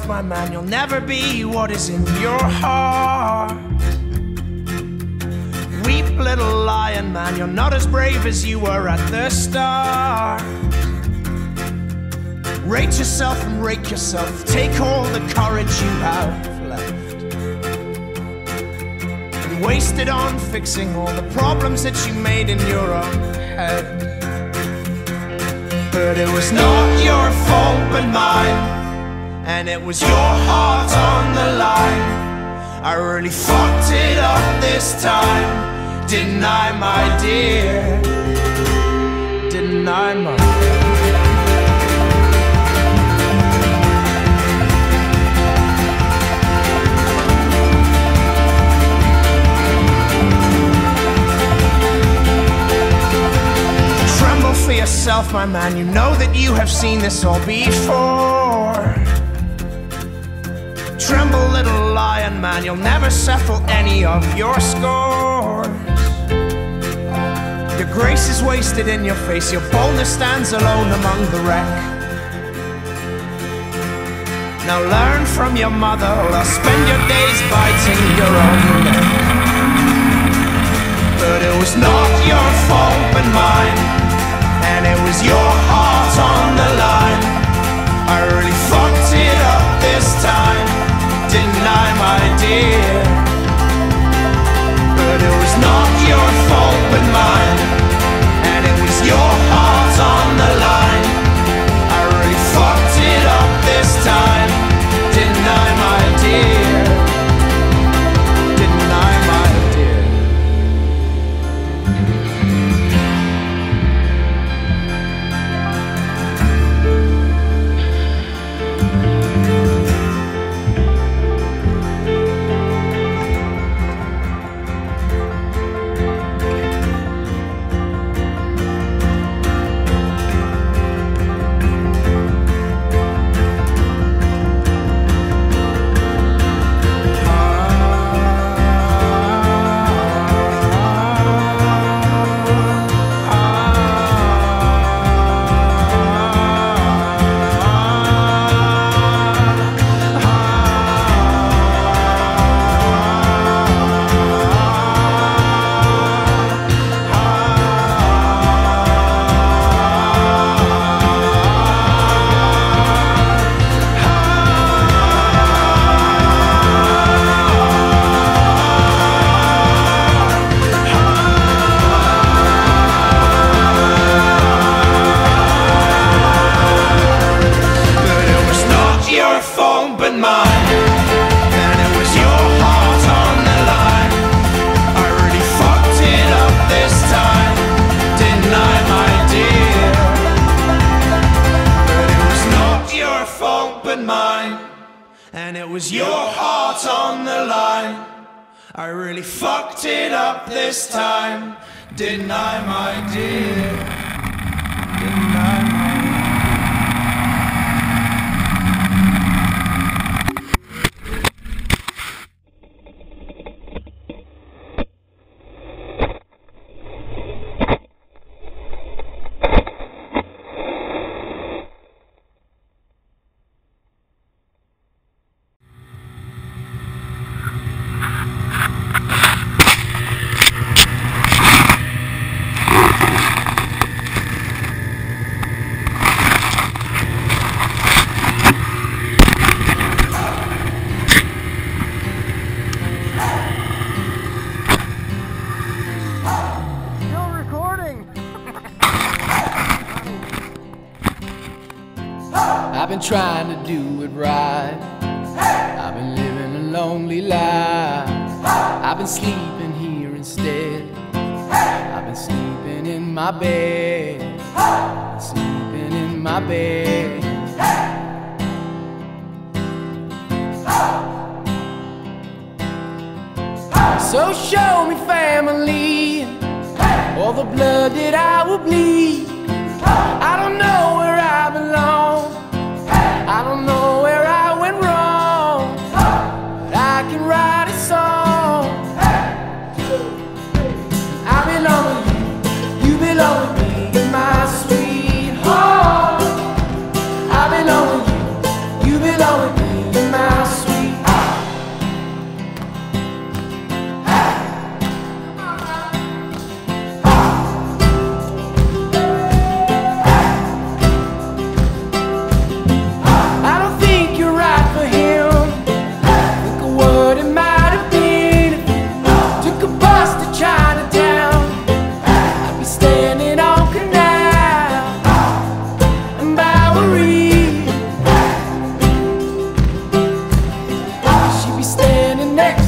yourself, my man, you'll never be what is in your heart. Weep, little lion man, you're not as brave as you were at the start. Rate yourself and rake yourself, take all the courage you have left and waste it on fixing all the problems that you made in your own head. But it was not your fault but mine, and it was your heart on the line. I really fucked it up this time, didn't I, my dear? Didn't I, my dear? Tremble for yourself, my man, you know that you have seen this all before. Tremble, little lion man, you'll never settle any of your scores. Your grace is wasted in your face, your boldness stands alone among the wreck. Now learn from your mother, or spend your days biting your own neck. But it was not your fault but mine, and it was your heart on the line. I really fucked it up this time, didn't I, my dear? But it was not your fault but mine, and it was your heart on the line. I really fucked it up this time, didn't I, my dear? Didn't I, my dear? And it was your heart on the line. I really fucked it up this time, didn't I, my dear? Didn't I, my I've been trying to do it right. I've been living a lonely life. I've been sleeping here instead. I've been sleeping in my bed. Sleeping in my bed. So show me family, all the blood that I will bleed. I don't know where I belong, I don't know where I went wrong, but I can write a song. I belong with you, you belong with me, my sweetheart. I belong with you, you belong with me, next